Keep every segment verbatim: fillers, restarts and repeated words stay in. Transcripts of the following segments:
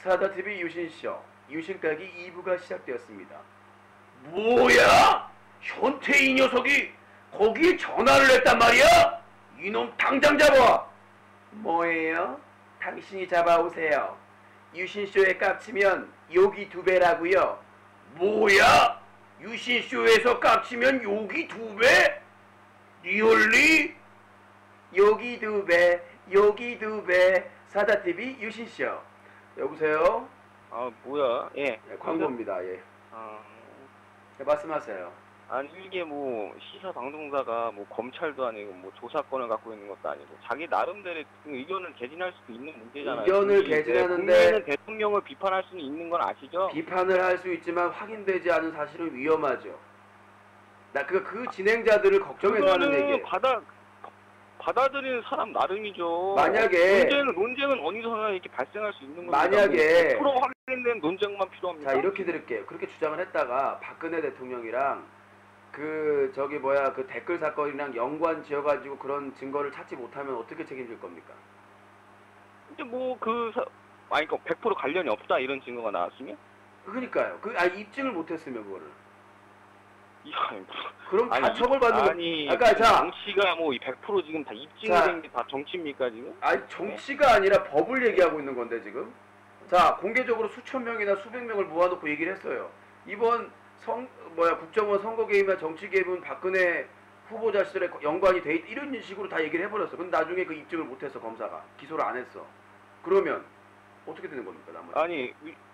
사다티비 유신쇼 유신까기 이 부가 시작되었습니다. 뭐야? 현태 이 녀석이 거기에 전화를 했단 말이야? 이놈 당장 잡아! 뭐예요? 당신이 잡아오세요. 유신쇼에 깝치면 욕이 두 배라고요. 뭐야? 유신쇼에서 깝치면 욕이 두 배? 리얼리? 욕이 두 배, 욕이 두 배. 사다티비 유신쇼. 여보세요? 아 뭐야? 예. 네, 광고입니다. 예. 아, 네, 말씀하세요. 아니 이게 뭐 시사 방송사가 뭐 검찰도 아니고 뭐 조사권을 갖고 있는 것도 아니고 자기 나름대로 의견을 개진할 수도 있는 문제잖아요. 의견을 개진하는데 국민은 대통령을 비판할 수는 있는 건 아시죠? 비판을 할 수 있지만 확인되지 않은 사실은 위험하죠. 나 그 그 진행자들을 걱정해서 하는 얘기예요. 받아 받아들이는 사람 나름이죠. 만약에 논쟁은 논쟁은 어디서나 이렇게 발생할 수 있는 겁니다. 만약에 백 퍼센트 확인된 논쟁만 필요합니다. 자 이렇게 드릴게요. 그렇게 주장을 했다가 박근혜 대통령이랑 그 저기 뭐야 그 댓글 사건이랑 연관 지어가지고 그런 증거를 찾지 못하면 어떻게 책임질 겁니까? 이제 뭐 그 아니 그 백 퍼센트 관련이 없다 이런 증거가 나왔으면? 그러니까요. 그 아 입증을 못했으면 그거를. 야, 그럼 다 아니, 처벌받는 거. 아니, 아까 자 정치가 뭐 백 퍼센트 지금 다 입증된 게 다 정치입니까 지금? 아니 정치가 아니라 법을 얘기하고 있는 건데 지금. 자 공개적으로 수천 명이나 수백 명을 모아놓고 얘기를 했어요. 이번 성 뭐야 국정원 선거 개입이나 정치 개입은 박근혜 후보자 시절에 연관이 돼 있 이런 식으로 다 얘기를 해버렸어. 근데 나중에 그 입증을 못해서 검사가 기소를 안 했어. 그러면 어떻게 되는 겁니까 나머지? 아니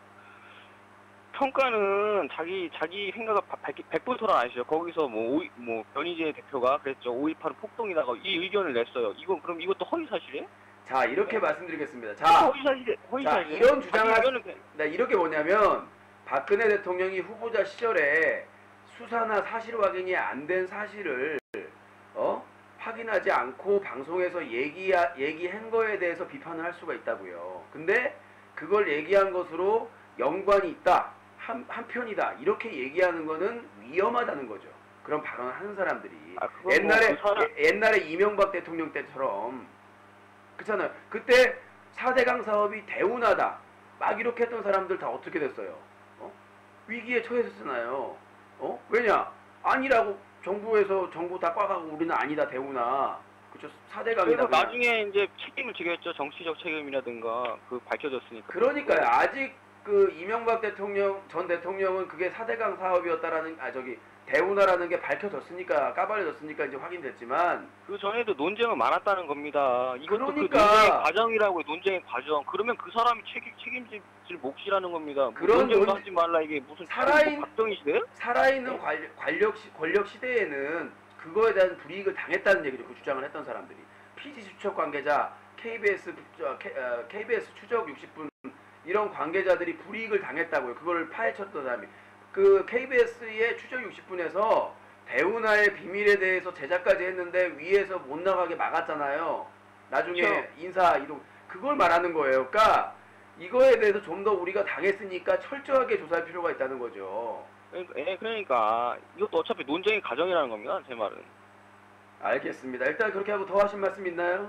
평가는 자기 자기 생각을 백 퍼센트 토론 아시죠? 거기서 뭐 오이, 뭐 변희재 대표가 그랬죠. 오이팔 폭동이다가 이 의견을 냈어요. 이건 그럼 이것도 허위 사실이에요? 자 이렇게 네. 말씀드리겠습니다. 자, 허위 사실 허위 자 사실. 이런 주장을 의견은... 네, 이렇게 뭐냐면 박근혜 대통령이 후보자 시절에 수사나 사실 확인이 안 된 사실을 어 확인하지 않고 방송에서 얘기 얘기한 거에 대해서 비판을 할 수가 있다고요. 근데 그걸 얘기한 것으로 연관이 있다. 한, 한편이다. 이렇게 얘기하는 거는 위험하다는 거죠. 그런 발언을 하는 사람들이. 아, 옛날에, 뭐 그 사람... 예, 옛날에 이명박 대통령 때처럼. 그렇잖아요. 그때 사대강 사업이 대운하다. 막 이렇게 했던 사람들 다 어떻게 됐어요? 어? 위기에 처했었잖아요. 어? 왜냐? 아니라고 정부에서 정부 다 꽉하고 우리는 아니다 대운하. 그렇죠. 사대강이다. 그래서 나중에 이제 책임을 지겠죠. 정치적 책임이라든가 그 밝혀졌으니까. 그러니까요. 아직 그 이명박 대통령 전 대통령은 그게 사대강 사업이었다라는 아 저기 대운하라는 게 밝혀졌으니까 까발려졌으니까 이제 확인됐지만 그 전에도 논쟁은 많았다는 겁니다. 이것도 그러니까, 그 논쟁의 과정이라고 논쟁의 과정. 그러면 그 사람이 책임 책임질 몫이라는 겁니다. 그런 논쟁도 논... 하지 말라 이게 무슨 살아있 박정희 시대? 살아있는 관력 관력 시, 권력 시대에는 그거에 대한 불이익을 당했다는 얘기죠. 그 주장을 했던 사람들이 피지 수첩 관계자 케이비에스 어, 케이비에스 추적 육십 분 이런 관계자들이 불이익을 당했다고요. 그걸 파헤쳤던 사람이. 그 케이비에스의 추적 육십 분에서 대운하의 비밀에 대해서 제작까지 했는데 위에서 못 나가게 막았잖아요. 나중에 그렇죠. 인사 이동. 그걸 말하는 거예요. 그러니까 이거에 대해서 좀 더 우리가 당했으니까 철저하게 조사할 필요가 있다는 거죠. 예, 그러니까 이것도 어차피 논쟁의 과정이라는 겁니다. 제 말은. 알겠습니다. 일단 그렇게 하고 더 하신 말씀 있나요?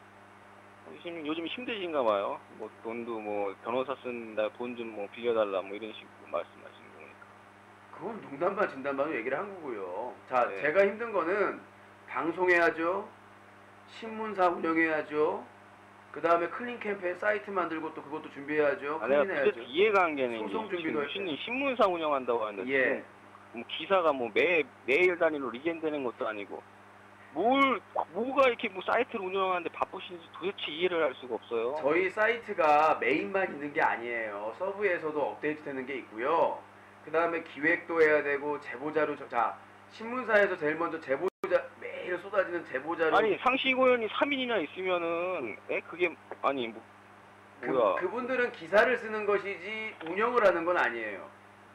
요즘 힘드신가 봐요. 뭐 돈도 뭐 변호사 쓴다 돈 좀 뭐 빌려달라 뭐 이런 식으로 말씀하시는 거니까. 그건 농담반 진담반으로 얘기를 한 거고요. 자 네. 제가 힘든 거는 방송해야죠. 신문사 운영해야죠. 그 다음에 클린 캠페인 사이트 만들고 또 그것도 준비해야죠. 아, 내가 그래도 이해가 안 가는 소송 준비도 신문 신문사 운영한다고 하는데 예. 뭐 기사가 뭐 매 매일 단위로 리젠되는 것도 아니고. 뭘, 뭐가 이렇게 뭐 사이트를 운영하는데 바쁘신지 도대체 이해를 할 수가 없어요. 저희 사이트가 메인만 있는 게 아니에요. 서브에서도 업데이트 되는 게 있고요. 그 다음에 기획도 해야 되고, 제보자료, 자, 신문사에서 제일 먼저 제보자, 매일 쏟아지는 제보자료. 아니, 상시고연이 삼 인이나 있으면은, 에? 그게, 아니, 뭐, 뭐야. 그, 그분들은 기사를 쓰는 것이지, 운영을 하는 건 아니에요.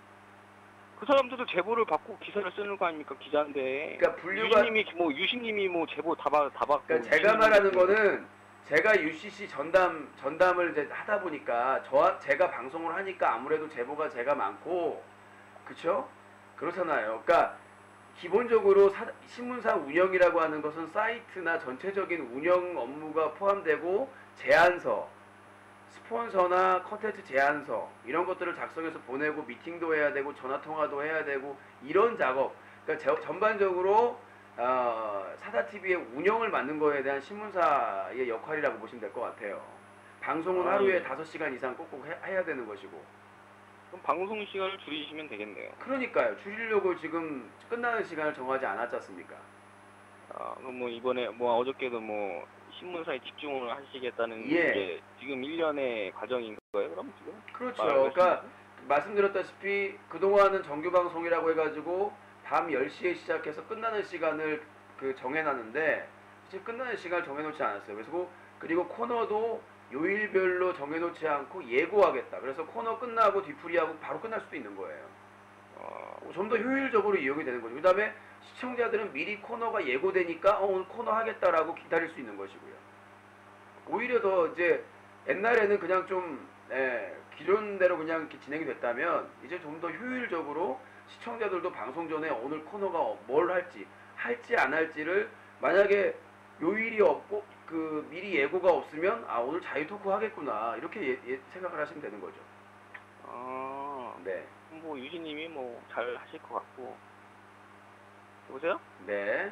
그 사람들도 제보를 받고 기사를 쓰는 거 아닙니까? 기자인데. 그러니까 분류가 유신님이 뭐 유신님이 뭐 제보 다 받 다 받고. 그러니까 제가 말하는 거는 제가 유씨씨 전담 전담을 이제 하다 보니까 저 제가 방송을 하니까 아무래도 제보가 제가 많고 그쵸? 그렇잖아요. 그러니까 기본적으로 사, 신문사 운영이라고 하는 것은 사이트나 전체적인 운영 업무가 포함되고 제안서, 스폰서나 컨텐츠 제안서 이런 것들을 작성해서 보내고 미팅도 해야 되고 전화 통화도 해야 되고 이런 작업. 그러니까 제- 전반적으로 어, 사다티비의 운영을 맡는 거에 대한 신문사의 역할이라고 보시면 될 것 같아요. 방송은 아, 하루에 예. 다섯 시간 이상 꼭꼭 해, 해야 되는 것이고. 그럼 방송 시간을 줄이시면 되겠네요. 그러니까요. 줄이려고 지금 끝나는 시간을 정하지 않았지 않습니까? 아, 그럼 뭐 이번에 뭐 어저께도 뭐 신문사에 집중을 하시겠다는 예. 게 지금 일 년의 과정인 거예요, 그럼 지금? 그렇죠. 말하는 그러니까 것이? 말씀드렸다시피 그동안은 정규 방송이라고 해가지고 밤 열 시에 시작해서 끝나는 시간을 그 정해놨는데 지금 끝나는 시간을 정해놓지 않았어요. 그래서 그- 그리고 코너도 요일별로 정해놓지 않고 예고하겠다. 그래서 코너 끝나고 뒤풀이하고 바로 끝날 수도 있는 거예요. 어, 좀 더 효율적으로 이용이 되는 거죠. 그 다음에 시청자들은 미리 코너가 예고되니까 어, 오늘 코너 하겠다라고 기다릴 수 있는 것이고요. 오히려 더 이제 옛날에는 그냥 좀 예, 기존대로 그냥 이렇게 진행이 됐다면 이제 좀 더 효율적으로 시청자들도 방송 전에 오늘 코너가 어- 뭘 할지 할지 안 할지를 만약에 요일이 없고 그 미리 예고가 없으면 아 오늘 자유 토크 하겠구나 이렇게 예- 예- 생각을 하시면 되는 거죠. 아, 네, 뭐 유진님이 뭐 잘 하실 것 같고. 여보세요? 네,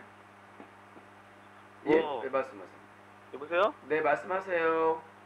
예, 뭐- 네 말씀하세요. 여보세요? 네 말씀하세요.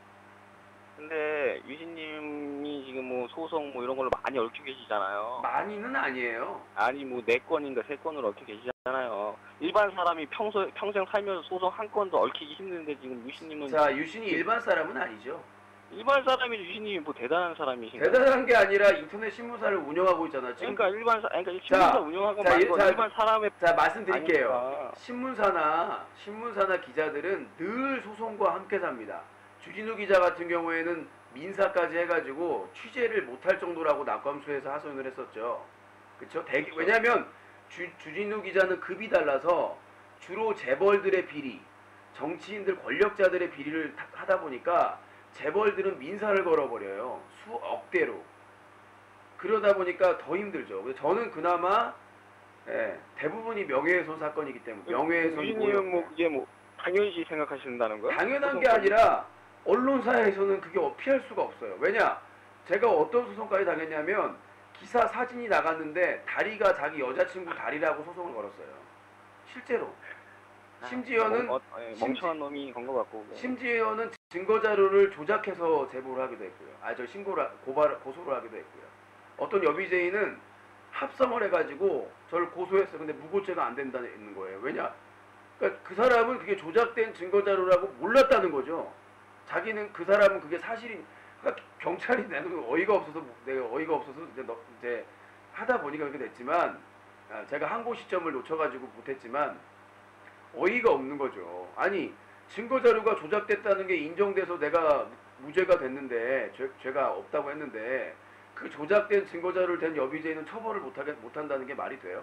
근데 유진님이 지금 뭐 소송 뭐 이런 걸로 많이 얽혀 계시잖아요. 많이는 아니에요. 아니 뭐 네 건인가 세 건으로 얽혀 계시잖아요. 일반 사람이 평소 평생 살면서 소송 한 건도 얽히기 힘든데 지금 유진님은 자 유신이 일반 사람은 아니죠. 일반 사람이 유진님이 뭐 대단한 사람이신가요? 대단한 게 아니라 인터넷 신문사를 운영하고 있잖아. 지금 그러니까 일반 사 그러니까 신문사 자, 운영하고 자, 말고 자, 일반 사람의 자 말씀드릴게요. 아니까. 신문사나 신문사나 기자들은 늘 소송과 함께 삽니다. 주진우 기자 같은 경우에는 민사까지 해가지고 취재를 못할 정도라고 낙검수에서 하소연을 했었죠. 그쵸? 대기, 그쵸. 왜냐하면 주, 주진우 기자는 급이 달라서 주로 재벌들의 비리, 정치인들 권력자들의 비리를 타- 하다 보니까 재벌들은 민사를 걸어버려요. 수억대로. 그러다 보니까 더 힘들죠. 그래서 저는 그나마 예, 대부분이 명예훼손 사건이기 때문에 명예훼손 유진님은 모욕. 뭐 그게 뭐 당연시 생각하신다는 거야? 당연한 게 아니라 언론사에서는 그게 어- 피할 수가 없어요. 왜냐? 제가 어떤 소송까지 당했냐면 기사 사진이 나갔는데 다리가 자기 여자친구 다리라고 소송을 걸었어요. 실제로. 심지어는 멍, 어, 예, 심지- 멍청한 놈이 건 것 같고. 심지어는 증거 자료를 조작해서 제보를 하기도 했고요. 아 저 신고를 하- 고발 고소를 하기도 했고요. 어떤 여비제인은 합성을 해가지고 저를 고소했어요. 근데 무고죄가 안 된다는 거예요. 왜냐? 그러니까 그 사람은 그게 조작된 증거 자료라고 몰랐다는 거죠. 자기는 그 사람은 그게 사실인. 그러니까 경찰이 내는 어이가 없어서 내가 어이가 없어서 이제, 너, 이제 하다 보니까 그렇게 됐지만 아, 제가 항고 시점을 놓쳐가지고 못했지만 어이가 없는 거죠. 아니 증거 자료가 조작됐다는 게 인정돼서 내가 무죄가 됐는데 죄, 죄가 없다고 했는데 그 조작된 증거 자료를 댄 여비제인은 처벌을 못하게 못한다는 게 말이 돼요?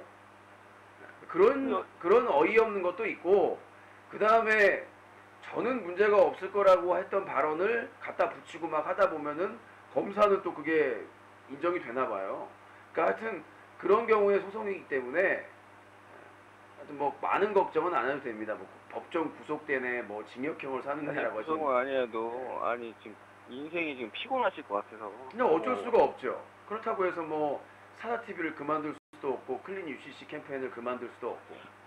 그런 그런 어이없는 것도 있고 그 다음에 저는 문제가 없을 거라고 했던 발언을 갖다 붙이고 막 하다 보면은 검사는 또 그게 인정이 되나 봐요. 그러니까 하여튼 그런 경우에 소송이기 때문에 하여튼 뭐 많은 걱정은 안 해도 됩니다. 뭐 법정 구속되네, 뭐 징역형을 사느냐라고 하시는. 그런 거 아니어도 아니 지금 인생이 지금 피곤하실 것 같아서. 그냥 어쩔 수가 없죠. 그렇다고 해서 뭐 사다티비를 그만둘 수도 없고 클린 유씨씨 캠페인을 그만둘 수도 없고.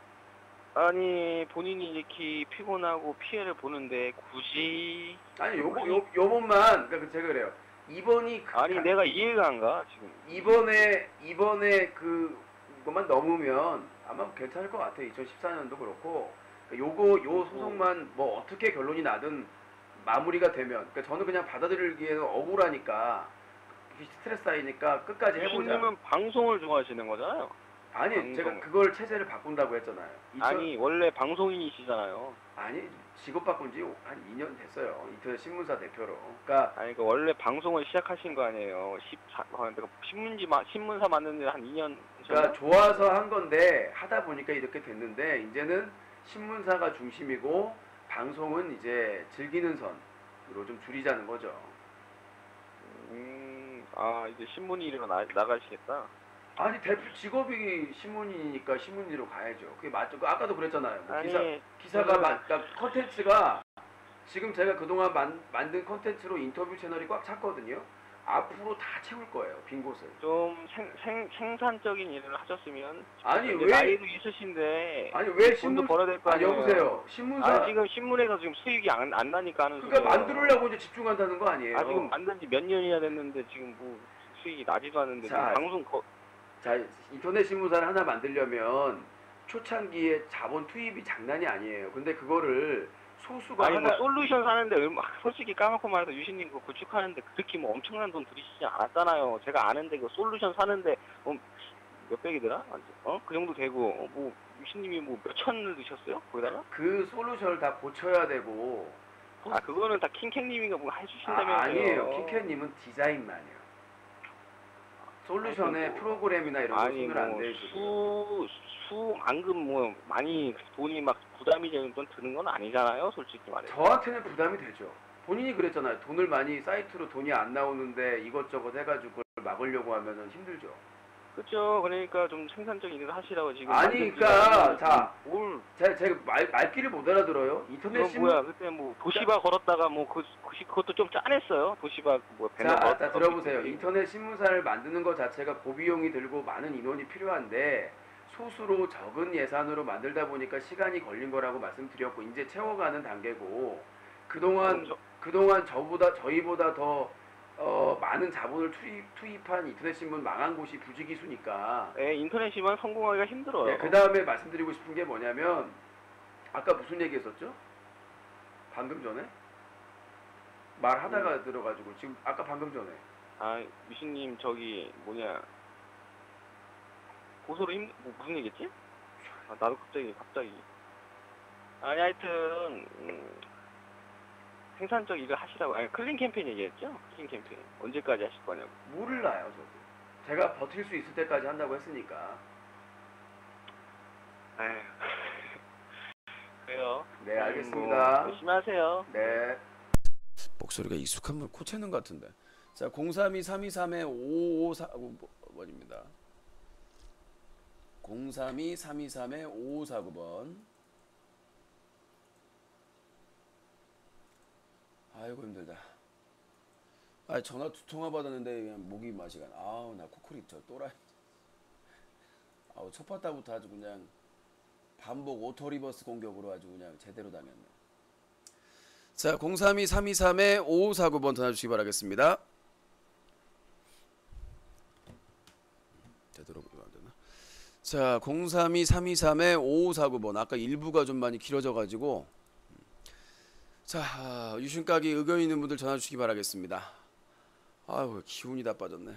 아니 본인이 이렇게 피곤하고 피해를 보는데 굳이 아니 요거 요 요번만 그러니까 제가 그래요. 이번이 그 아니 가- 내가 이해가 안 가 지금. 이번에 이번에 그것만 넘으면 아마 괜찮을 것 같아요. 이천십사 년도 그렇고 요거 요 소송만 뭐 어떻게 결론이 나든 마무리가 되면 그러니까 저는 그냥 받아들이기에는 억울하니까 스트레스 쌓이니까 끝까지 해보자. 유신님은 방송을 좋아하시는 거잖아요. 아니 방송. 제가 그걸 체제를 바꾼다고 했잖아요. 이천- 아니 원래 방송인이시잖아요. 아니 직업 바꾼 지 한 이 년 됐어요. 인터넷 신문사 대표로. 그러니까 아니 그 원래 방송을 시작하신 거 아니에요. 십사 아, 내가 신문지 마, 신문사 만드는 데 한 이 년. 그러니까 좋아서 한 건데 하다 보니까 이렇게 됐는데 이제는 신문사가 중심이고 방송은 이제 즐기는 선으로 좀 줄이자는 거죠. 음, 아 이제 신문일로 나 나가시겠다. 아니 대표 직업이 신문이니까 신문지로 가야죠. 그게 맞죠. 그 아까도 그랬잖아요. 뭐 아니 기사 기사가 저는- 막 그러니까 컨텐츠가 지금 제가 그동안 만, 만든 컨텐츠로 인터뷰 채널이 꽉 찼거든요. 앞으로 다 채울 거예요, 빈 곳을. 좀 생, 생, 생산적인 일을 하셨으면 아니 이제 왜 나이도 있으신데 아니 왜 돈도 신문 벌어야 될 거 아니 아니에요. 여보세요. 신문사 아 지금 신문에서 지금 수익이 안, 안 나니까 하는 그러니까 소리예요. 만들려고 이제 집중한다는 거 아니에요. 아 지금 만든 지 몇 년이나 됐는데 지금 뭐 수익이 나지도 않는데 지금 자, 방송 거, 자, 인터넷 신문사를 하나 만들려면 초창기에 자본 투입이 장난이 아니에요. 근데 그거를 소수가 아니 하나 뭐 솔루션 사는데 얼마 솔직히 까놓고 말해서 유신님 그 구축하는데 그렇게 뭐 엄청난 돈 들이시지 않았잖아요. 제가 아는데 그 솔루션 사는데 어, 몇 백이더라? 어? 그 정도 되고 어, 뭐 유신님이 뭐 몇 천을 드셨어요? 거기다가? 그 솔루션을 다 고쳐야 되고 아 그거는 다 킹캥님이가 뭐 아, 해주신다면서요. 아니에요. 킹캣님은 디자인만이요. 솔루션에 아니, 뭐, 프로그램이나 이런 거 아니 손을 안 뭐 대시고 수, 수만금 뭐 많이 돈이 막 부담이 되는 돈 드는 건 아니잖아요. 솔직히 말해서. 저한테는 부담이 되죠. 본인이 그랬잖아요. 돈을 많이 사이트로 돈이 안 나오는데 이것저것 해가지고 그걸 막으려고 하면은 힘들죠. 그렇죠. 그러니까 좀 생산적인 일을 하시라고 지금. 아니, 만든 그러니까 디자인을 자, 뭘 제가, 제가 말, 말귀를 못 알아들어요. 인터넷 그건 신문 뭐야? 그때 뭐 도시바 걸었다가 뭐 그, 그 그것도 좀 짠했어요. 도시바 뭐 배너 자, 걸었다가. 자 들어보세요. 그때. 인터넷 신문사를 만드는 것 자체가 고비용이 들고 많은 인원이 필요한데 소수로 적은 예산으로 만들다 보니까 시간이 걸린 거라고 말씀드렸고 이제 채워가는 단계고 그동안 그렇죠. 그동안 저보다 저희보다 더 어, 많은 자본을 투입, 투입한 인터넷 신문 망한 곳이 부지기수니까. 예, 인터넷이만 성공하기가 힘들어요. 네, 그 다음에 말씀드리고 싶은 게 뭐냐면 아까 무슨 얘기했었죠? 방금 전에 말하다가 들어가지고 지금 아까 방금 전에 아, 미신님 저기 뭐냐 고소를 힘 뭐, 무슨 얘기했지? 아, 나도 갑자기 갑자기. 아니 하여튼 음, 생산적 일을 하시라고. 아니 클린 캠페인 얘기했죠? 클린 캠페인 언제까지 하실 거냐고. 몰라요 저도. 제가 버틸 수 있을 때까지 한다고 했으니까. 에휴. 그래요. 네 뭐 알겠습니다. 열심히 하세요. 네. 목소리가 익숙한 분 코채는 것 같은데. 자 공삼이 삼이삼에 오오사구번입니다. 공삼이 삼이삼에 오오사구번. 아이고 힘들다. 아 전화 두 통화 받았는데 그냥 목이 마시가. 아우 나 코코릿 저 또라이. 아우 첫 바다부터 아주 그냥 반복 오토 리버스 공격으로 아주 그냥 제대로 당했네. 자 공삼이 삼이삼에 오오사구번 전화 주시기 바라겠습니다. 제대로 보면 안 되나? 자 공삼이 삼이삼에 오오사구번. 아까 일부가 좀 많이 길어져 가지고 자 유심가게 의견 있는 분들 전화 주시기 바라겠습니다. 아유 기운이 다 빠졌네.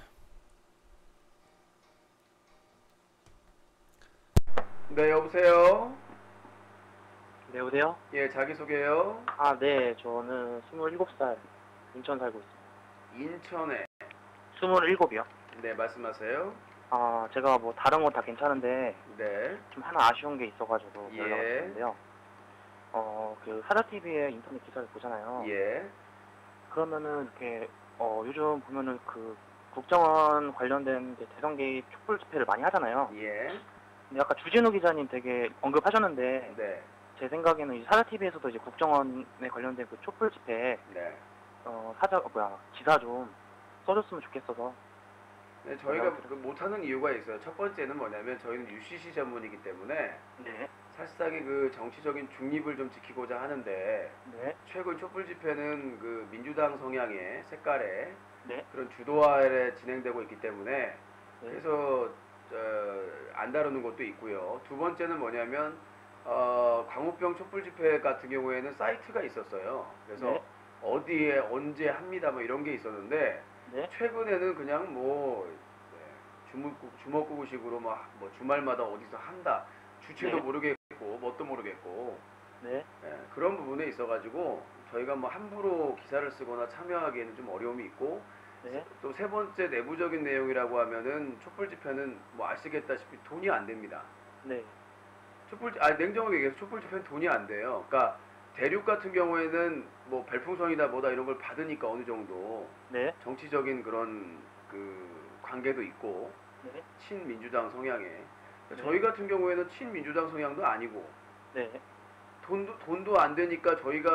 네 여보세요. 네, 여보세요? 예 자기소개요. 아, 네, 저는 스물일곱 살 인천 살고 있습니다. 인천에. 스물일곱이요? 네 말씀하세요. 아, 제가 뭐 다른 건 다 괜찮은데 네. 좀 하나 아쉬운 게 있어가지고 예. 연락을 드렸는데요. 어, 그 사자티비의 인터넷 기사를 보잖아요. 예. 그러면은 이렇게 어, 요즘 보면은 그 국정원 관련된 이제 대선 개입 촛불 집회를 많이 하잖아요. 예. 근데 아까 주진우 기자님 되게 언급하셨는데 네. 제 생각에는 이 사자티비에서도 이제 국정원에 관련된 그 촛불 집회 네. 어, 사자 어, 뭐야 기사 좀 써줬으면 좋겠어서. 네, 저희가 그 못하는 이유가 있어요. 첫 번째는 뭐냐면 저희는 유씨씨 전문이기 때문에 네. 사실상의 그 정치적인 중립을 좀 지키고자 하는데 네. 최근 촛불 집회는 그 민주당 성향의 색깔의 네. 그런 주도하에 진행되고 있기 때문에 네. 그래서 어, 안 다루는 것도 있고요. 두 번째는 뭐냐면 어, 광우병 촛불 집회 같은 경우에는 사이트가 있었어요. 그래서 네. 어디에 언제 합니다 뭐 이런 게 있었는데 네. 최근에는 그냥 뭐 네, 주먹구, 주먹구구식으로 뭐, 뭐 주말마다 어디서 한다 주체도 네. 모르겠고 뭣도 모르겠고 네. 예, 그런 부분에 있어가지고 저희가 뭐 함부로 기사를 쓰거나 참여하기에는 좀 어려움이 있고 네. 또 세 번째 내부적인 내용이라고 하면은 촛불 집회는 뭐 아시겠다시피 돈이 안 됩니다. 네. 촛불 아 냉정하게 얘기해서 촛불 집회는 돈이 안 돼요. 그러니까 대륙 같은 경우에는 뭐 별풍선이다 뭐다 이런 걸 받으니까 어느 정도 네. 정치적인 그런 그 관계도 있고 네. 친민주당 성향에 네. 저희 같은 경우에는 친민주당 성향도 아니고 네. 돈도 돈도 안 되니까 저희가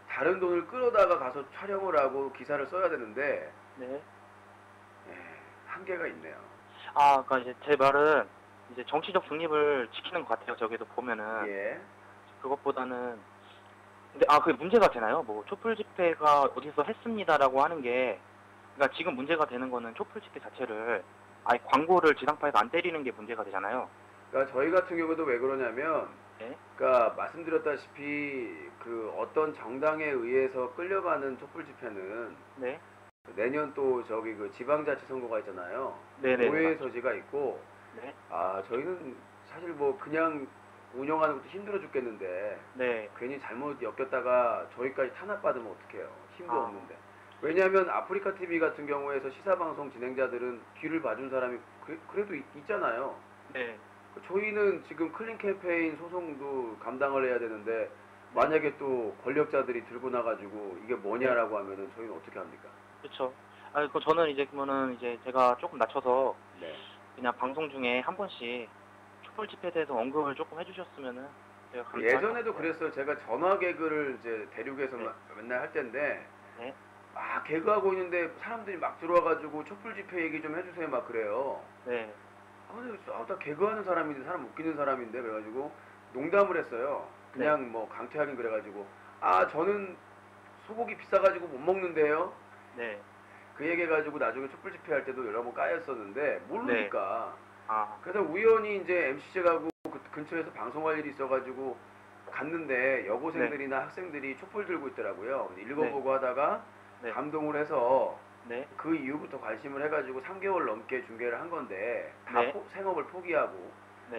다른 돈을 끌어다가 가서 촬영을 하고 기사를 써야 되는데 네. 예, 한계가 있네요. 아, 그러니까 이제 제 말은 이제 정치적 중립을 지키는 것 같아요. 저기도 보면은 예. 그것보다는 근데 아 그게 문제가 되나요? 뭐 촛불 집회가 어디서 했습니다라고 하는 게 그러니까 지금 문제가 되는 거는 촛불 집회 자체를 아예 광고를 지상파에서 안 때리는 게 문제가 되잖아요. 그러니까 저희 같은 경우도 왜 그러냐면, 네. 그러니까 말씀드렸다시피 그 어떤 정당에 의해서 끌려가는 촛불 집회는 네. 내년 또 저기 그 지방자치 선거가 있잖아요. 네네. 오해의 소지가 있고, 네. 아 저희는 사실 뭐 그냥 운영하는 것도 힘들어 죽겠는데 네. 괜히 잘못 엮였다가 저희까지 탄압받으면 어떡해요. 힘도 아. 없는데. 왜냐하면 아프리카 티비 같은 경우에서 시사방송 진행자들은 귀를 봐준 사람이 그, 그래도 있, 있잖아요. 네. 저희는 지금 클린 캠페인 소송도 감당을 해야 되는데 만약에 또 권력자들이 들고 나가지고 이게 뭐냐라고 하면은 저희는 어떻게 합니까? 그렇죠. 아, 그 저는 이제 그러면은 이제 제가 조금 낮춰서 네. 그냥 방송 중에 한 번씩 촛불 집회에 대해서 언급을 조금 해주셨으면은 제가 감사할 것 예전에도 같아요. 그랬어요. 제가 전화 개그를 이제 대륙에서 네. 마- 맨날 할 때인데 네. 막 개그하고 있는데 사람들이 막 들어와가지고 촛불 집회 얘기 좀 해주세요 막 그래요. 네. 아, 근데 아, 나 개그하는 사람인데 사람 웃기는 사람인데 그래가지고 농담을 했어요. 그냥 뭐 강퇴하긴 그래가지고 아 저는 소고기 비싸가지고 못 먹는데요. 네. 그 얘기해가지고 나중에 촛불 집회 할 때도 여러 번 까였었는데 모르니까. 아. 그래서 우연히 이제 엠씨제가고 그 근처에서 방송할 일이 있어가지고 갔는데 여고생들이나 학생들이 촛불 들고 있더라고요. 읽어보고 하다가 네. 감동을 해서 네. 그 이후부터 관심을 해가지고 삼 개월 넘게 중계를 한 건데 다 네. 포- 생업을 포기하고. 네.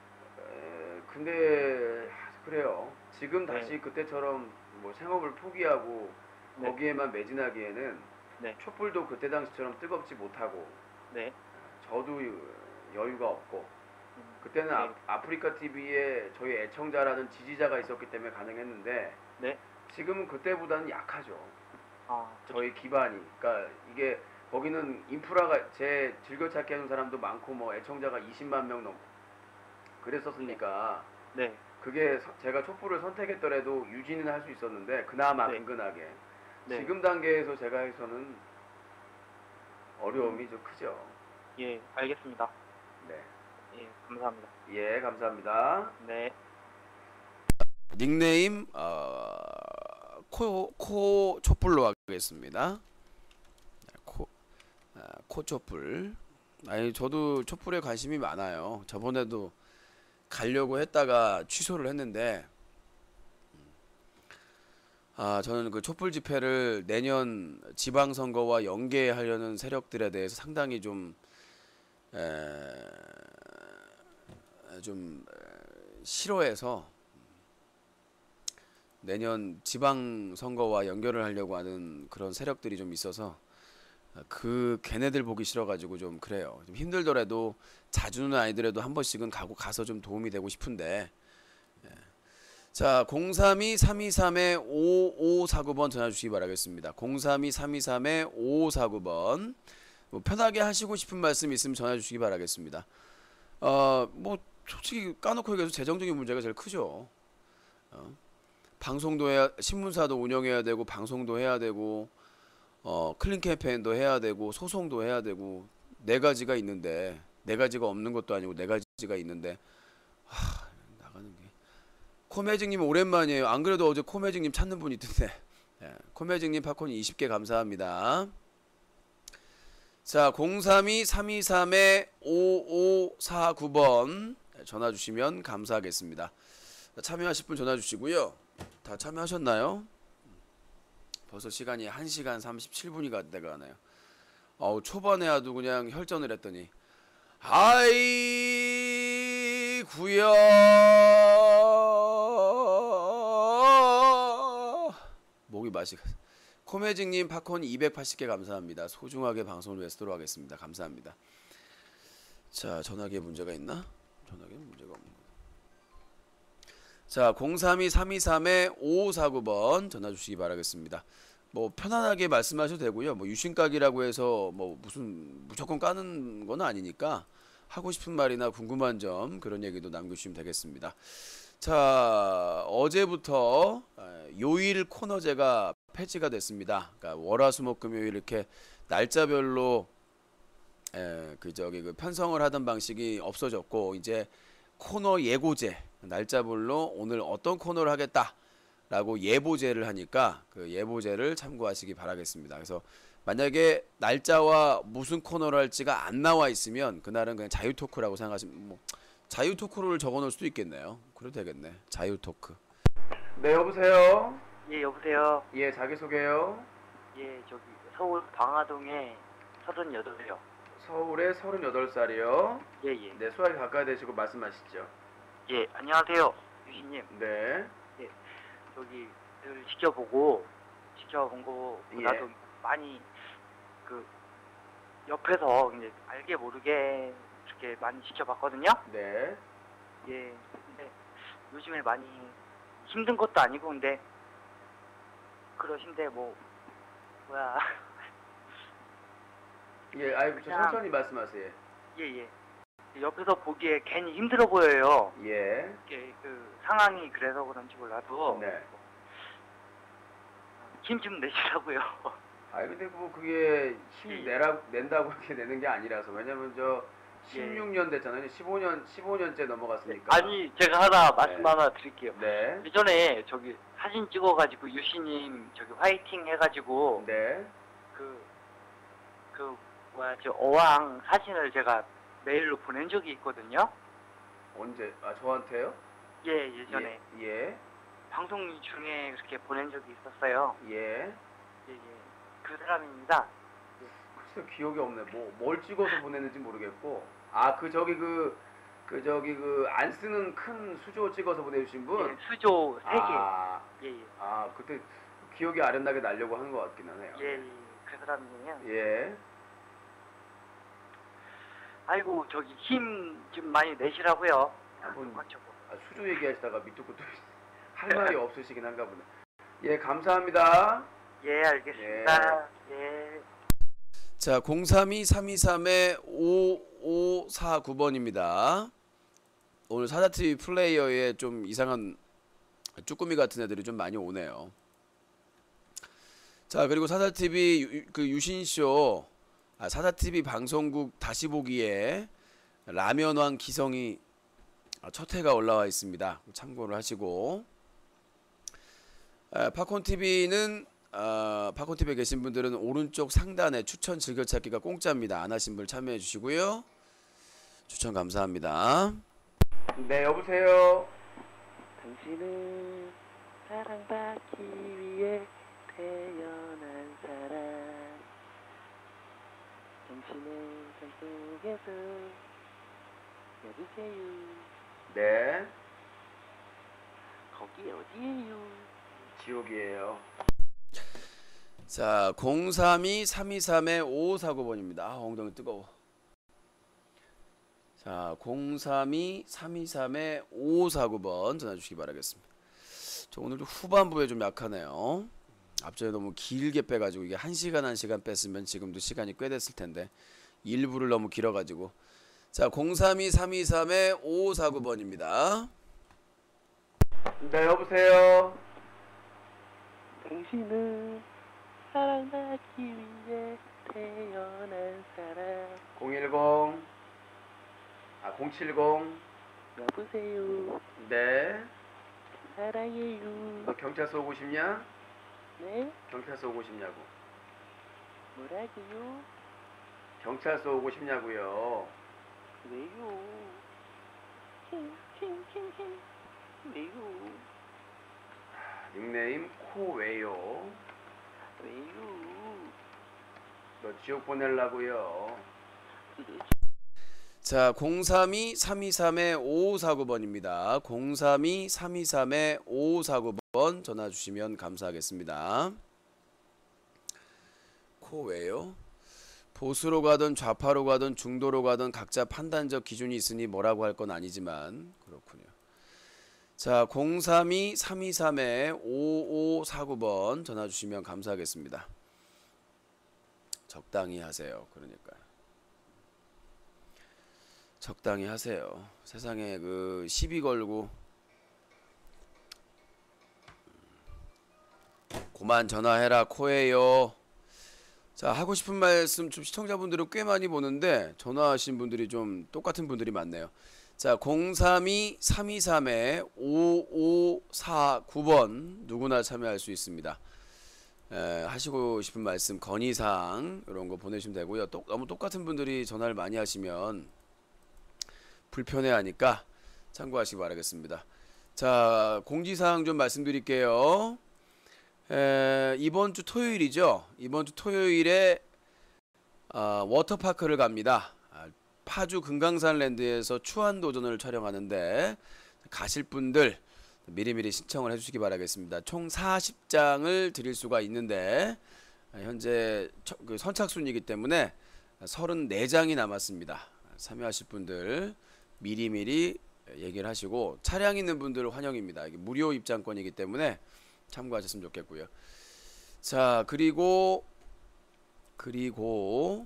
에, 근데 그래요. 지금 네. 다시 그때처럼 뭐 생업을 포기하고 네. 거기에만 매진하기에는 네. 촛불도 그때 당시처럼 뜨겁지 못하고 네. 저도 여유가 없고 음, 그때는 네. 아, 아프리카 티비에 저희 애청자라는 지지자가 있었기 때문에 가능했는데 네. 지금은 그때보다는 약하죠. 아. 저희 기반이. 그러니까 이게 거기는 인프라가 제 즐겨찾기 하는 사람도 많고 뭐 애청자가 이십만 명 넘고 그랬었으니까 네. 그게 서- 제가 촛불을 선택했더라도 유지는 할 수 있었는데 그나마 네. 근근하게 네. 지금 단계에서 제가 해서는 어려움이 좀 크죠. 예, 알겠습니다. 네. 예, 감사합니다. 예, 감사합니다. 네. 닉네임 어, 코, 코 촛불로 하겠습니다. 코, 아, 코 촛불. 아니 저도 촛불에 관심이 많아요. 저번에도 가려고 했다가 취소를 했는데 아 저는 그 촛불 집회를 내년 지방선거와 연계하려는 세력들에 대해서 상당히 좀 에, 좀 에, 싫어해서 내년 지방선거와 연결을 하려고 하는 그런 세력들이 좀 있어서 그 걔네들 보기 싫어가지고 좀 그래요. 좀 힘들더라도 자주는 아니더라도 한 번씩은 가고 가서 좀 도움이 되고 싶은데. 예. 자, 공삼이 삼이삼 오오사구 번 전화 주시기 바라겠습니다. 공삼이 삼이삼 오오사구 번. 뭐 편하게 하시고 싶은 말씀 있으면 전화 주시기 바라겠습니다. 어, 뭐 솔직히 까놓고 얘기해서 재정적인 문제가 제일 크죠. 어. 방송도 해야, 신문사도 운영해야 되고 방송도 해야 되고 어, 클린 캠페인도 해야 되고 소송도 해야 되고 네 가지가 있는데 네 가지가 없는 것도 아니고 네 가지가 있는데 하, 나가는 게 코매직님 오랜만이에요. 안 그래도 어제 코매직님 찾는 분이 있던데 예, 코매직님 팝콘 이십 개 감사합니다. 자, 공삼이 삼이삼 오오사구 번 전화 주시면 감사하겠습니다. 참여하실 분 전화 주시고요. 다 참여하셨나요? 벌써 시간이 한 시간 삼십칠 분이 돼가 가네요. 어우, 초반에 아주 그냥 혈전을 했더니 아이 구여 목이 마시 코매직님 팝콘 이백팔십 개 감사합니다. 소중하게 방송을 위해서 하겠습니다. 감사합니다. 자, 전화기에 문제가 있나? 전화기에 문제가 없는 거. 자, 공삼이 삼이삼 오오사구 번 전화 주시기 바라겠습니다. 뭐 편안하게 말씀하셔도 되고요. 뭐 유심각이라고 해서 뭐 무슨 무조건 까는 건 아니니까 하고 싶은 말이나 궁금한 점 그런 얘기도 남겨주시면 되겠습니다. 자, 어제부터 요일 코너제가 폐지가 됐습니다. 그러니까 월화수목금요일 이렇게 날짜별로 에, 그 저기 그 편성을 하던 방식이 없어졌고 이제 코너 예고제 날짜별로 오늘 어떤 코너를 하겠다라고 예보제를 하니까 그 예보제를 참고하시기 바라겠습니다. 그래서 만약에 날짜와 무슨 코너를 할지가 안 나와 있으면 그날은 그냥 자유 토크라고 생각하시면 뭐 자유 토크를 적어 놓을 수도 있겠네요. 그래도 되겠네. 자유 토크. 네, 여보세요. 예, 여보세요. 예, 자기소개요. 예, 저기 서울 방화동에 서른여덟이요. 서울에 서른여덟 살이요. 예, 예. 네, 수화기 가까이 대시고 말씀하시죠. 예, 안녕하세요, 유신님. 네. 저기 늘 지켜보고 지켜본 거보다도 예. 많이 그 옆에서 이제 알게 모르게 이렇게 많이 지켜봤거든요. 네. 예, 근데 요즘에 많이 힘든 것도 아니고 근데 그러신데 뭐 뭐야. 예, 아이고, 저 그냥- 천천히 말씀하세요. 예, 예. 옆에서 보기에 괜히 힘들어 보여요. 예. 이게 그 상황이 그래서 그런지 몰라도 네. 힘 좀 내시라고요. 아니 근데 뭐 그게 힘 예. 내라 낸다고 이렇게 내는 게 아니라서 왜냐면 저 예. 십육 년 됐잖아요. 십오 년 십오 년째 넘어갔으니까. 아니 제가 하나 말씀 네. 하나 드릴게요. 네. 예전에 저기 사진 찍어가지고 유씨님 저기 화이팅 해가지고 네. 그, 그 뭐야 저 어항 사진을 제가 메일로 보낸 적이 있거든요. 언제? 아 저한테요? 예, 예전에 예. 예. 방송 중에 그렇게 보낸 적이 있었어요. 예. 예, 예. 그 사람입니다. 글쎄 기억이 없네. 뭐 뭘 찍어서 보냈는지 모르겠고. 아 그 저기 그 그 저기 그 안 쓰는 큰 수조 찍어서 보내주신 분. 예, 수조 세 개. 아, 예, 예. 아 그때 기억이 아련하게 나려고 하는 것 같긴 하네요. 예, 예. 그 사람이에요. 예. 아이고 저기 힘 좀 많이 내시라고요. 한번 맞죠? 아, 수조 얘기하시다가 밑도 끝도 할 말이 없으시긴 한가 보네. 예, 감사합니다. 예, 알겠습니다. 예. 자, 공삼이 삼이삼의 오오사구 번입니다. 오늘 사자티비 플레이어에 좀 이상한 쭈꾸미 같은 애들이 좀 많이 오네요. 자, 그리고 사자티비 유, 그 유신쇼 아, 사자티비 방송국 다시 보기에 라면왕 기성이 첫 회가 올라와 있습니다. 참고를 하시고 아, 팝콘티비는 아, 팝콘티비에 계신 분들은 오른쪽 상단에 추천 즐겨찾기가 공짜입니다. 안 하신 분 참여해 주시고요. 추천 감사합니다. 네, 여보세요. 당신은 사랑받기 위해 태어난 사람. 당신의 삶 속에서 여보세요. 네, 거기 어디에요? 지옥이에요. 자, 공삼이 삼이삼의 오오사구 번입니다. 아, 엉덩이 뜨거워. 자, 공삼이 삼이삼의 오오사구 번 전화 주시기 바라겠습니다. 저 오늘도 후반부에 좀 약하네요. 앞전에 너무 길게 빼가지고 이게 한 시간 한 시간 뺐으면 지금도 시간이 꽤 됐을 텐데 일부를 너무 길어가지고. 자, 공삼이 삼이삼의 오오사구 번입니다. 네, 여보세요. 당신은 사랑받기 위해 태어난 사람. 공일공. 아, 공칠공. 여보세요. 네. 사랑해요. 너 경찰서 오고 싶냐? 네? 경찰서 오고 싶냐고. 뭐라고요? 경찰서 오고 싶냐고요. 왜요? 킹킹킹킹 왜요? 닉네임 코웨요. 왜요? 너 지옥 보내려고요. 자, 공삼이 삼이삼의 오오사구 번입니다. 공삼이 삼이삼의 오오사구 번 전화 주시면 감사하겠습니다. 코 왜요? 보수로 가든 좌파로 가든 중도로 가든 각자 판단적 기준이 있으니 뭐라고 할 건 아니지만 그렇군요. 자, 공삼이 삼이삼의 오오사구 번 전화 주시면 감사하겠습니다. 적당히 하세요. 그러니까 적당히 하세요. 세상에 그 시비 걸고 그만 전화해라 코에요. 자, 하고 싶은 말씀 좀 시청자분들은 꽤 많이 보는데 전화하신 분들이 좀 똑같은 분들이 많네요. 자, 공삼이 삼이삼 오오사구 번 누구나 참여할 수 있습니다. 에, 하시고 싶은 말씀, 건의사항 이런 거 보내주시면 되고요. 또, 너무 똑같은 분들이 전화를 많이 하시면 불편해하니까 참고하시기 바라겠습니다. 자, 공지사항 좀 말씀드릴게요. 에, 이번 주 토요일이죠. 이번 주 토요일에 어, 워터파크를 갑니다. 아, 파주 금강산랜드에서 추한도전을 촬영하는데 가실 분들 미리미리 신청을 해주시기 바라겠습니다. 총 사십 장을 드릴 수가 있는데 현재 그 선착순이기 때문에 서른네 장이 남았습니다. 참여하실 분들 미리미리 얘기를 하시고 차량 있는 분들 환영입니다. 이게 무료 입장권이기 때문에 참고하셨으면 좋겠고요. 자, 그리고 그리고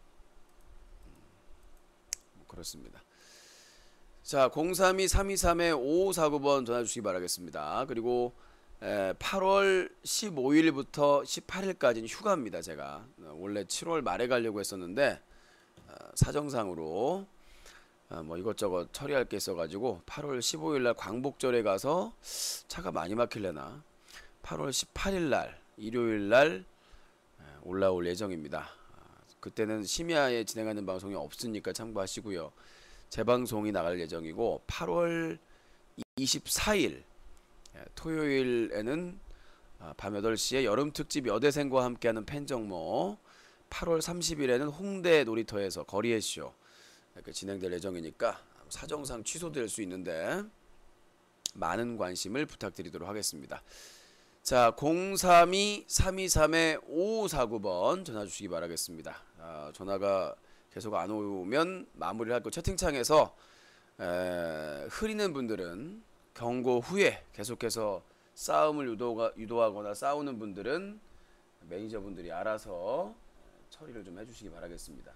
그렇습니다. 자, 공삼이 삼이삼 오오사구 번 전화 주시기 바라겠습니다. 그리고 에, 팔월 십오일부터 십팔일까지는 휴가입니다. 제가 원래 칠월 말에 가려고 했었는데 어, 사정상으로 어, 뭐 이것저것 처리할 게 있어가지고 팔월 십오일날 광복절에 가서 차가 많이 막힐래나 팔월 십팔일날 일요일날 올라올 예정입니다. 그때는 심야에 진행하는 방송이 없으니까 참고하시고요. 재방송이 나갈 예정이고 팔월 이십사일 토요일에는 밤 여덟 시에 여름특집 여대생과 함께하는 팬정모, 팔월 삼십일에는 홍대 놀이터에서 거리의 쇼 이렇게 진행될 예정이니까 사정상 취소될 수 있는데 많은 관심을 부탁드리도록 하겠습니다. 자, 공삼이 삼이삼 오오사구 번 전화 주시기 바라겠습니다. 아, 전화가 계속 안 오면 마무리를 할거 채팅창에서 에, 흐리는 분들은 경고 후에 계속해서 싸움을 유도가, 유도하거나 싸우는 분들은 매니저분들이 알아서 처리를 좀 해주시기 바라겠습니다.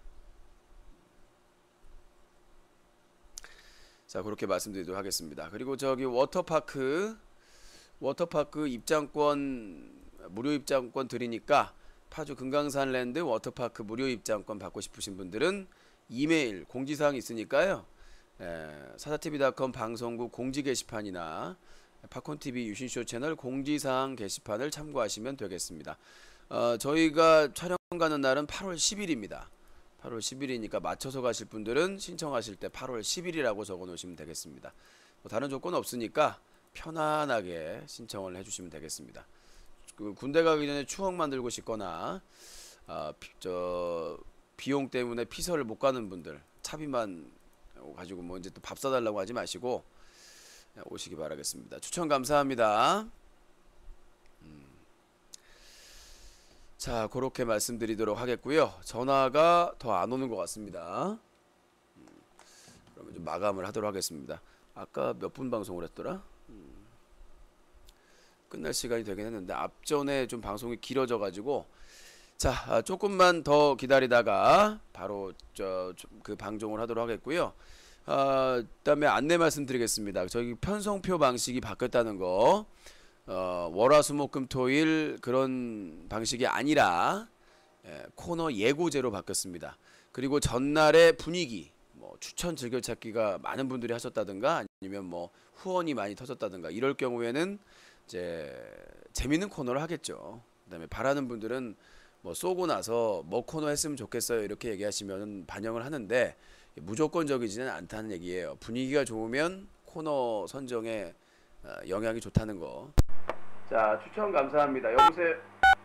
자, 그렇게 말씀드리도록 하겠습니다. 그리고 저기 워터파크 워터파크 입장권 무료 입장권 드리니까 파주 금강산랜드 워터파크 무료 입장권 받고 싶으신 분들은 이메일 공지사항이 있으니까요. 사사티비 닷컴 방송국 공지 게시판이나 팝콘티비 유신쇼 채널 공지사항 게시판을 참고하시면 되겠습니다. 어, 저희가 촬영 가는 날은 팔월 십일입니다. 팔월 십일이니까 맞춰서 가실 분들은 신청하실 때 팔월 십일이라고 적어 놓으시면 되겠습니다. 뭐 다른 조건 없으니까 편안하게 신청을 해주시면 되겠습니다. 그 군대 가기 전에 추억 만들고 싶거나 어, 피, 저 비용 때문에 피서를 못 가는 분들 차비만 가지고 뭐 이제 또 밥 사달라고 하지 마시고 오시기 바라겠습니다. 추천 감사합니다. 음. 자, 그렇게 말씀드리도록 하겠고요. 전화가 더 안 오는 것 같습니다. 음. 그러면 좀 마감을 하도록 하겠습니다. 아까 몇 분 방송을 했더라? 음. 끝날 시간이 되긴 했는데 앞전에 좀 방송이 길어져 가지고 자, 조금만 더 기다리다가 바로 저 그 방송을 하도록 하겠고요. 어, 그다음에 안내 말씀드리겠습니다. 저기 편성표 방식이 바뀌었다는 거, 어, 월화수목금토일 그런 방식이 아니라 예, 코너 예고제로 바뀌었습니다. 그리고 전날의 분위기, 뭐 추천 즐겨찾기가 많은 분들이 하셨다든가 아니면 뭐 후원이 많이 터졌다든가 이럴 경우에는 이제 재밌는 코너를 하겠죠. 그다음에 바라는 분들은 뭐 쏘고 나서 뭐 코너 했으면 좋겠어요 이렇게 얘기하시면 반영을 하는데 무조건적이지는 않다는 얘기예요. 분위기가 좋으면 코너 선정에 영향이 좋다는 거. 자, 추천 감사합니다. 여보세요.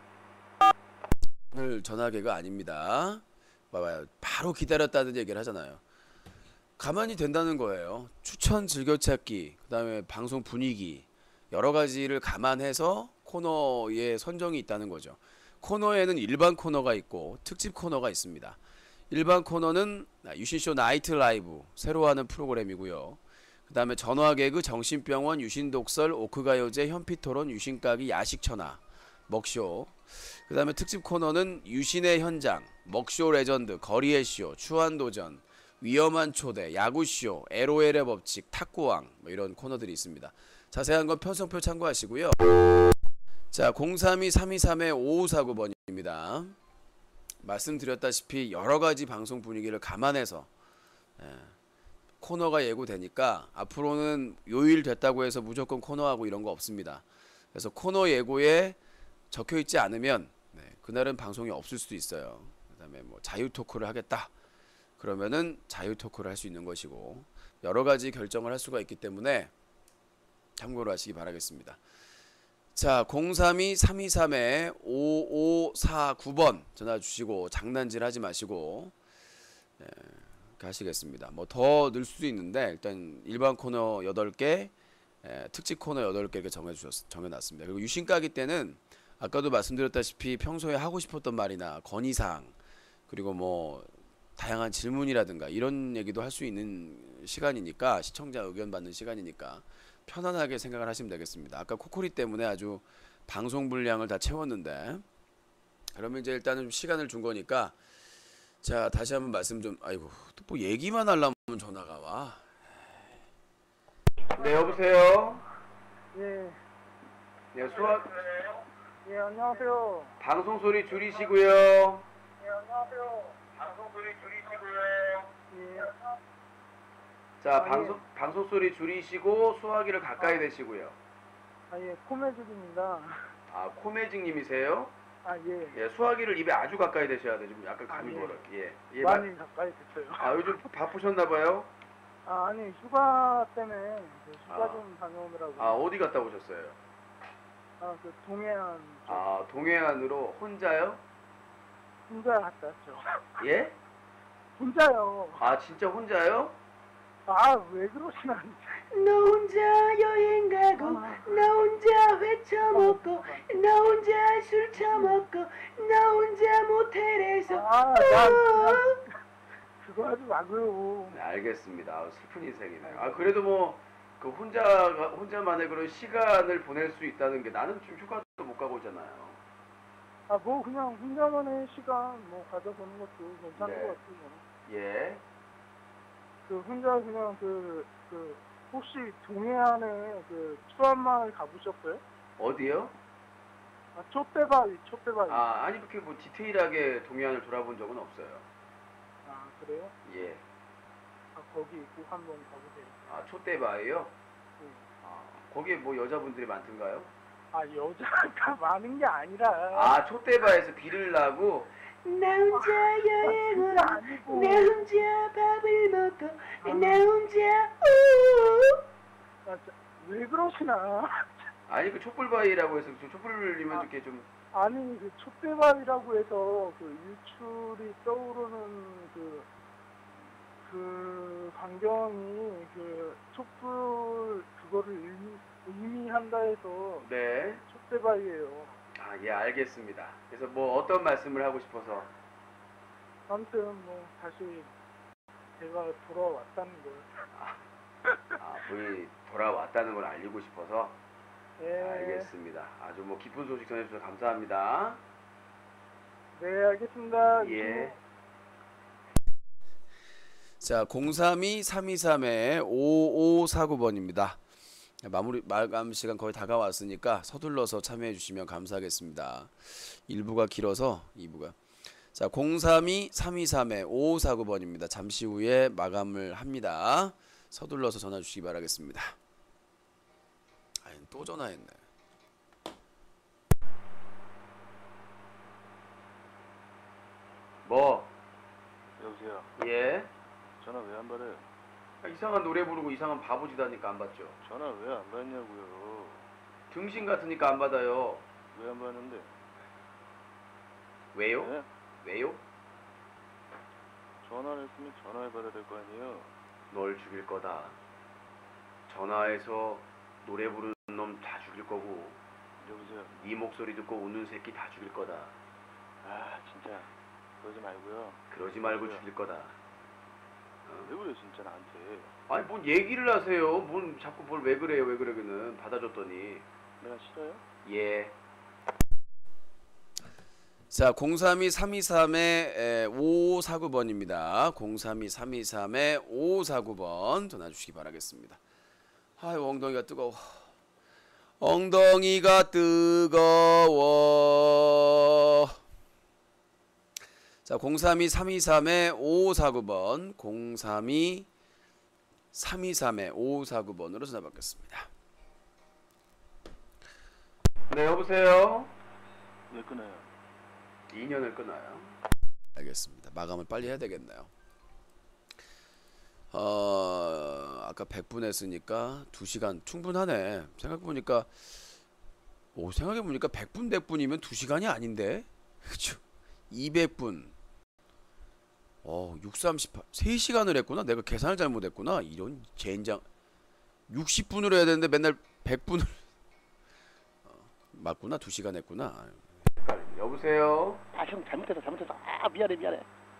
오늘 전화기가 아닙니다. 봐봐요. 바로 기다렸다는 얘기를 하잖아요. 가만히 된다는 거예요. 추천 즐겨찾기, 그 다음에 방송 분위기 여러 가지를 감안해서 코너에 선정이 있다는 거죠. 코너에는 일반 코너가 있고 특집 코너가 있습니다. 일반 코너는 유신쇼 나이트 라이브 새로 하는 프로그램이고요. 그 다음에 전화개그, 정신병원, 유신독설, 오크가요제, 현피토론, 유신까기, 야식천하, 먹쇼. 그 다음에 특집 코너는 유신의 현장, 먹쇼 레전드, 거리의 쇼, 추한도전, 위험한 초대, 야구쇼, 엘오엘의 법칙, 탁구왕 뭐 이런 코너들이 있습니다. 자세한 건 편성표 참고하시고요. 자, 공삼이 삼이삼 오오사구 번입니다. 말씀드렸다시피 여러 가지 방송 분위기를 감안해서 예, 코너가 예고되니까 앞으로는 요일 됐다고 해서 무조건 코너하고 이런 거 없습니다. 그래서 코너 예고에 적혀 있지 않으면 네, 그날은 방송이 없을 수도 있어요. 그다음에 뭐 자유 토크를 하겠다. 그러면은 자유 토크를 할 수 있는 것이고 여러 가지 결정을 할 수가 있기 때문에 참고로 하시기 바라겠습니다. 자, 공삼이 삼이삼 오오사구 번 전화 주시고 장난질 하지 마시고 예, 하시겠습니다. 뭐 더 늘 수도 있는데 일단 일반 코너 여덟 개, 예, 특집 코너 여덟 개 이렇게 정해 주셨 정해 놨습니다. 그리고 유신 까기 때는 아까도 말씀드렸다시피 평소에 하고 싶었던 말이나 건의사항 그리고 뭐 다양한 질문이라든가 이런 얘기도 할 수 있는 시간이니까 시청자 의견 받는 시간이니까 편안하게 생각을 하시면 되겠습니다. 아까 코코리 때문에 아주 방송 분량을 다 채웠는데 그러면 이제 일단은 시간을 준 거니까 자 다시 한번 말씀 좀 아이고 또 뭐 얘기만 하려면 전화가 와. 네, 여보세요. 예, 네, 수학 예, 안녕하세요. 방송 소리 줄이시고요. 예, 안녕하세요. 방송 소리 줄이시고요. 예, 자, 아, 방송 방송 소리 줄이시고 수화기를 가까이 아. 대시고요. 아, 예, 코메즈입니다. 아, 코매직님이세요? 아, 예, 예, 수화기를 입에 아주 가까이 대셔야 돼. 지금 약간 아, 감이 예. 걸어. 예, 예. 마- 많이 가까이 됐어요. 아, 요즘 바쁘셨나봐요. 아, 아니, 휴가 때문에 그 휴가 아. 좀 다녀오느라고. 아, 어디 갔다 오셨어요? 아, 그 동해안 쪽 아, 동해안으로 혼자요? 혼자 갔다 왔죠. 예? 혼자요. 아, 진짜 혼자요? 아, 왜 그러시나. 너 혼자 여행 가고, 아. 나 혼자 회 처먹고, 나 혼자 술 처먹고, 나 혼자 모텔에서. 아, 나 그냥 그거 하지 마고요. 네, 알겠습니다. 아, 슬픈 인생이네요. 아, 그래도 뭐, 그 혼자가, 혼자만의 그런 시간을 보낼 수 있다는 게 나는 지금 휴가도 못 가고 있잖아요. 아, 뭐 그냥 혼자만의 시간 뭐 가져보는 것도 괜찮은 네. 것 같아요. 예. 그 혼자 그냥 그, 그 혹시 동해안에 그 수안마을 가보셨어요? 어디요? 아, 촛대바위, 촛대바위. 아, 아, 아니, 그렇게 뭐 디테일하게 동해안을 돌아본 적은 없어요. 그래요? 예. 아, 거기 꼭 한번 가보세요. 아, 촛대바위요? 네. 아, 거기에 뭐 여자분들이 많던가요? 아, 여자가 많은 게 아니라. 아, 촛대바위에서 비를 나고 나 혼자 여행을 그게 아니고. 나 혼자 밥을 먹고 아. 나 혼자 우 아, 저, 왜 그러시나? 아니 그 촛불바위라고 해서 저 촛불이면 아. 이렇게 좀 아니, 그 촛대바위라고 해서 그 일출이 떠오르는 그, 그 광경이 그 촛불 그거를 의미, 의미한다 해서 네. 촛대바위예요. 아, 예, 알겠습니다. 그래서 뭐 어떤 말씀을 하고 싶어서 아무튼 뭐 다시 제가 돌아왔다는 걸. 아, 부인이 돌아왔다는 걸 알리고 싶어서 네, 알겠습니다. 아주 뭐 기쁜 소식 전해주셔서 감사합니다. 네, 알겠습니다. 예. 자, 공삼이 삼이삼 오오사구 번입니다. 마무리 마감 시간 거의 다가왔으니까 서둘러서 참여해 주시면 감사하겠습니다. 일 부가 길어서 이 부가. 자, 공삼이 삼이삼 오오사구 번입니다. 잠시 후에 마감을 합니다. 서둘러서 전화 주시기 바라겠습니다. 아니, 또 전화했네. 뭐? 여보세요. 예. 전화 왜 안 받아요? 아, 이상한 노래 부르고 이상한 바보짓 하니까 안 받죠. 전화 왜 안 받냐고요? 등신 같으니까 안 받아요. 왜 안 받는데? 왜요? 네? 왜요? 전화를 했으면 전화해 받아야 될 거 아니에요? 널 죽일 거다. 전화해서 노래 부르는 놈 다 죽일 거고 여보세요. 이 목소리 듣고 웃는 새끼 다 죽일 거다. 아 진짜 그러지 말고요. 그러지 말고 그래요. 죽일 거다. 왜 그래 진짜 나한테? 아니 뭔 얘기를 하세요. 뭔 자꾸 뭘 왜 그래요 왜 그러기는 받아줬더니. 내가 싫어요? 예. 자, 공삼이 삼이삼 오오사구 번입니다. 공삼이 삼이삼 오오사구 번 전화 주시기 바라겠습니다. 아유, 엉덩이가 뜨거워. 엉덩이가 뜨거워. 자, 공삼이 삼이삼에 오오사구 번, 공삼이 삼이삼에 오오사구 번으로 전화 받겠습니다. 네, 여보세요? 왜 끊어요? 이 년을 끊어요. 알겠습니다. 마감을 빨리 해야 되겠네요. 어, 아까 백 분 했으니까 두 시간 충분하네. 생각해보니까 오, 생각해보니까 백 분 백 분이면 두 시간이 아닌데? 그쵸? 이백 분 어, 육, 삼십팔 세 시간을 했구나. 내가 계산을 잘못했구나. 이런 젠장. 육십 분으로 해야 되는데 맨날 백 분을 어, 맞구나. 두 시간 했구나. 여보세요? 아, 형 잘못했어, 잘못했어. 아, 미안해, 미안해.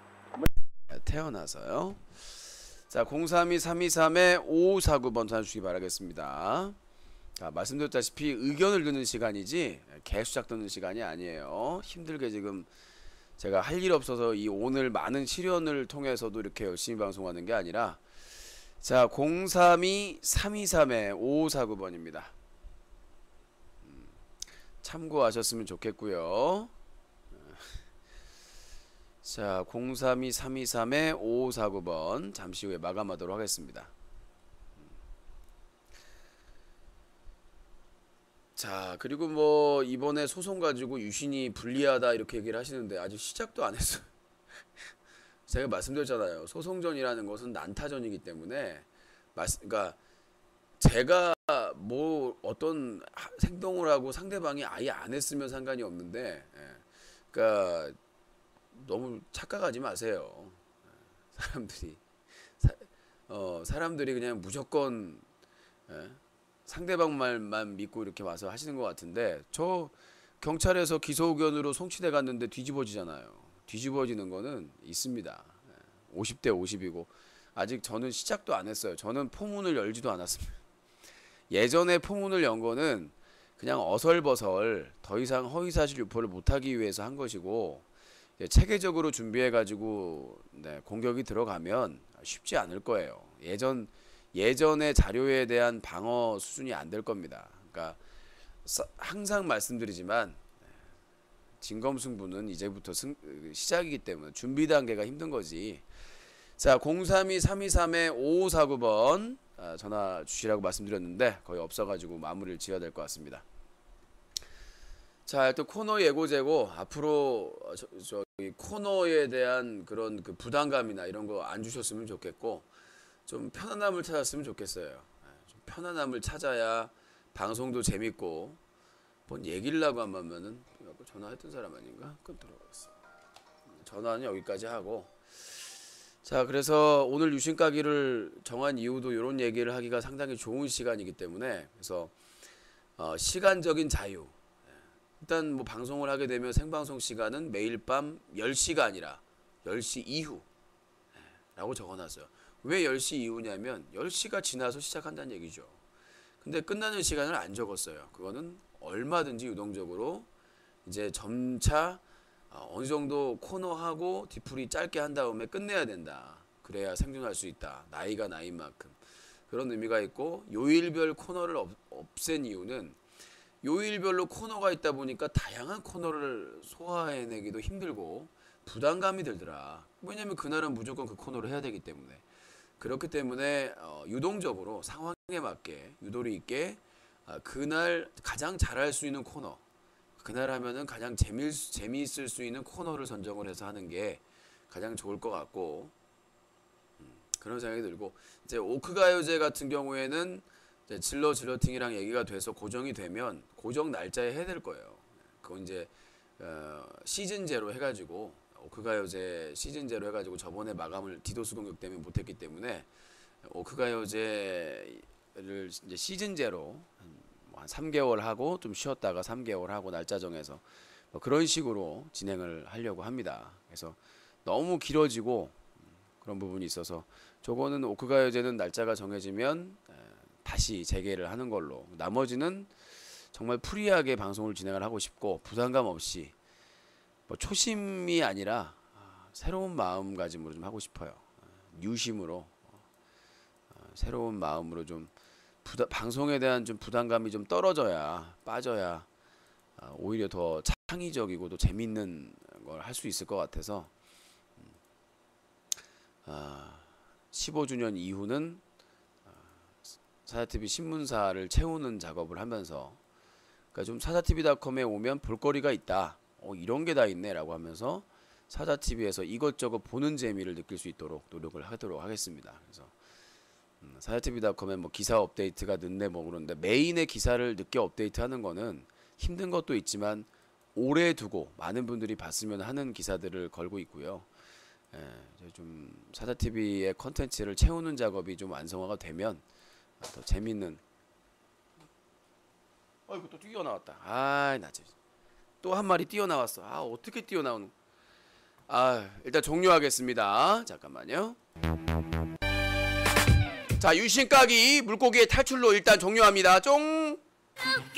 태어나서요. 자, 공삼이 삼이삼에 오오사구 번 전화 주시기 바라겠습니다. 자, 말씀드렸다시피 의견을 듣는 시간이지 개수작 듣는 시간이 아니에요. 힘들게 지금 제가 할 일 없어서 이 오늘 많은 시련을 통해서도 이렇게 열심히 방송하는 게 아니라, 자, 공삼이 삼이삼에 오오사구 번입니다. 음, 참고하셨으면 좋겠고요. 자, 공삼이 삼이삼에 오오사구 번 잠시 후에 마감하도록 하겠습니다. 자, 그리고 뭐 이번에 소송 가지고 유신이 불리하다 이렇게 얘기를 하시는데 아직 시작도 안 했어요. 제가 말씀드렸잖아요. 소송전이라는 것은 난타전이기 때문에, 그러니까 제가 뭐 어떤 행동을 하고 상대방이 아예 안 했으면 상관이 없는데, 그러니까 너무 착각하지 마세요. 사람들이 사, 어, 사람들이 그냥 무조건 예, 상대방 말만 믿고 이렇게 와서 하시는 것 같은데, 저 경찰에서 기소 의견으로 송치돼 갔는데 뒤집어지잖아요. 뒤집어지는 거는 있습니다. 오십 대 오십이고 아직 저는 시작도 안 했어요. 저는 포문을 열지도 않았습니다. 예전에 포문을 연 거는 그냥 어설버설 더 이상 허위사실 유포를 못하기 위해서 한 것이고, 체계적으로 준비해가지고 네, 공격이 들어가면 쉽지 않을 거예요. 예전 예전의 자료에 대한 방어 수준이 안 될 겁니다. 그러니까 사, 항상 말씀드리지만 진검승부는 이제부터 승, 시작이기 때문에 준비 단계가 힘든 거지. 자, 공삼이 삼이삼에 오오사구 번 아, 전화 주시라고 말씀드렸는데 거의 없어가지고 마무리를 지어야 될 것 같습니다. 자, 또 코너 예고제고 앞으로 저, 저 이 코너에 대한 그런 그 부담감이나 이런 거 안 주셨으면 좋겠고, 좀 편안함을 찾았으면 좋겠어요. 좀 편안함을 찾아야 방송도 재밌고, 뭔 얘기를 하고 하면은 전화했던 사람 아닌가? 그건 들어가겠습니다. 전화는 여기까지 하고, 자, 그래서 오늘 유신 까기를 정한 이유도 이런 얘기를 하기가 상당히 좋은 시간이기 때문에, 그래서 어, 시간적인 자유. 일단 뭐 방송을 하게 되면 생방송 시간은 매일 밤 열 시가 아니라 열 시 이후 라고 적어놨어요. 왜 열 시 이후냐면 열 시가 지나서 시작한다는 얘기죠. 근데 끝나는 시간을 안 적었어요. 그거는 얼마든지 유동적으로 이제 점차 어느 정도 코너하고 뒤풀이 짧게 한 다음에 끝내야 된다. 그래야 생존할 수 있다. 나이가 나인 만큼. 그런 의미가 있고, 요일별 코너를 없, 없앤 이유는 요일별로 코너가 있다 보니까 다양한 코너를 소화해내기도 힘들고 부담감이 들더라. 왜냐면 그날은 무조건 그 코너를 해야 되기 때문에. 그렇기 때문에 어, 유동적으로 상황에 맞게 유도리 있게 어, 그날 가장 잘할 수 있는 코너, 그날 하면은 가장 재미, 재미있을 수 있는 코너를 선정을 해서 하는 게 가장 좋을 것 같고, 음, 그런 생각이 들고, 이제 오크가요제 같은 경우에는 이제 질러 질러팅이랑 얘기가 돼서 고정이 되면 고정 날짜에 해야 될 거예요. 그건 이제 어, 시즌 제로 해가지고, 오크가요제 시즌 제로 해가지고 저번에 마감을 디도스 공격 때문에 못했기 때문에 오크가요제를 이제 시즌 제로 한 삼 개월 하고 좀 쉬었다가 삼 개월 하고 날짜 정해서 뭐 그런 식으로 진행을 하려고 합니다. 그래서 너무 길어지고 그런 부분이 있어서 저거는 오크가요제는 날짜가 정해지면 다시 재개를 하는 걸로, 나머지는 정말 프리하게 방송을 진행을 하고 싶고 부담감 없이 뭐 초심이 아니라 새로운 마음가짐으로 좀 하고 싶어요. 유심으로 새로운 마음으로 좀 부다, 방송에 대한 좀 부담감이 좀 떨어져야 빠져야 아, 오히려 더 창의적이고 또 재밌는 걸 할 수 있을 것 같아서 아, 십오 주년 이후는 사자티비 신문사를 채우는 작업을 하면서 그러니까 좀 사자티비닷컴에 오면 볼거리가 있다. 어, 이런 게 다 있네라고 하면서 사자티비에서 이것저것 보는 재미를 느낄 수 있도록 노력을 하도록 하겠습니다. 그래서 음, 사자티비닷컴에 뭐 기사 업데이트가 늦네 뭐 그런데 메인의 기사를 늦게 업데이트하는 거는 힘든 것도 있지만 오래 두고 많은 분들이 봤으면 하는 기사들을 걸고 있고요. 예, 좀 사자티비의 컨텐츠를 채우는 작업이 좀 완성화가 되면 더 재밌는. 어이구 또 뛰어나왔다. 아이 나 진짜 또 한 마리 뛰어나왔어. 아 어떻게 뛰어나오는. 아 일단 종료하겠습니다. 잠깐만요. 자 유신 까기 물고기의 탈출로 일단 종료합니다. 쫑.